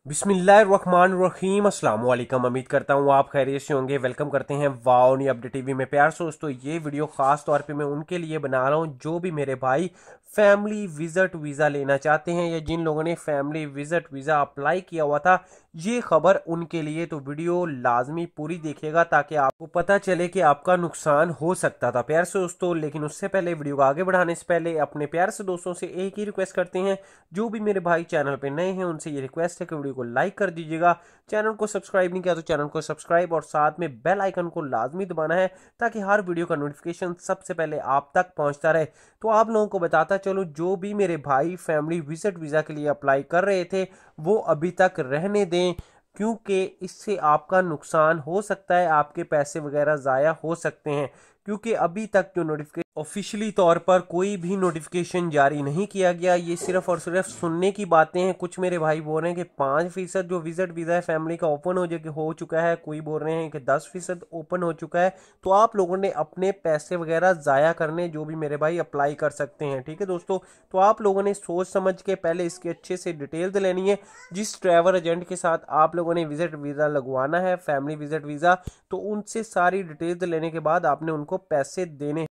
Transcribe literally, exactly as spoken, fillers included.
बिस्मिल्लाहिर्रहमानिर्रहीम अस्सलाम वालेकुम। उम्मीद करता हूँ आप खैरियत से होंगे। वेलकम करते हैं वाओ नी अपडेट टीवी में। प्यार से दोस्तों, ये वीडियो खास तौर पे मैं उनके लिए बना रहा हूँ जो भी मेरे भाई फैमिली विजिट वीज़ा लेना चाहते हैं या जिन लोगों ने फैमिली विजिट वीज़ा अप्लाई किया हुआ था। ये खबर उनके लिए, तो वीडियो लाजमी पूरी देखिएगा ताकि आपको पता चले कि आपका नुकसान हो सकता था। प्यार से दोस्तों, लेकिन उससे पहले वीडियो को आगे बढ़ाने से पहले अपने प्यार से दोस्तों से एक ही रिक्वेस्ट करते हैं, जो भी मेरे भाई चैनल पे नए हैं उनसे ये रिक्वेस्ट है कि वीडियो को लाइक कर दीजिएगा। चैनल को सब्सक्राइब नहीं किया तो चैनल को सब्सक्राइब और साथ में बेल आइकन को लाजमी दबाना है ताकि हर वीडियो का नोटिफिकेशन सबसे पहले आप तक पहुंचता रहे। तो आप लोगों को बताता चलो, जो भी मेरे भाई फैमिली विजिट वीज़ा के लिए अप्लाई कर रहे थे वो अभी तक रहने दें, क्योंकि इससे आपका नुकसान हो सकता है, आपके पैसे वगैरह ज़ाया हो सकते हैं। क्योंकि अभी तक जो नोटिफिकेशन ऑफिशियली तौर पर कोई भी नोटिफिकेशन जारी नहीं किया गया, ये सिर्फ और सिर्फ सुनने की बातें हैं। कुछ मेरे भाई बोल रहे हैं कि पाँच फीसद जो विजिट वीज़ा है फैमिली का ओपन हो जाए हो चुका है, कोई बोल रहे हैं कि दस फीसद ओपन हो चुका है। तो आप लोगों ने अपने पैसे वगैरह ज़ाया करने जो भी मेरे भाई अप्लाई कर सकते हैं, ठीक है दोस्तों। तो आप लोगों ने सोच समझ के पहले इसकी अच्छे से डिटेल्स लेनी है। जिस ट्रैवल एजेंट के साथ आप लोगों ने विजिट वीज़ा लगवाना है, फैमिली विजिट वीज़ा, तो उनसे सारी डिटेल्स लेने के बाद आपने उनको पैसे देने